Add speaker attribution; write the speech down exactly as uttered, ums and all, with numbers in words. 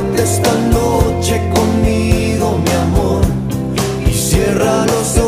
Speaker 1: quédate esta noche conmigo, mi amor, y cierra los ojos.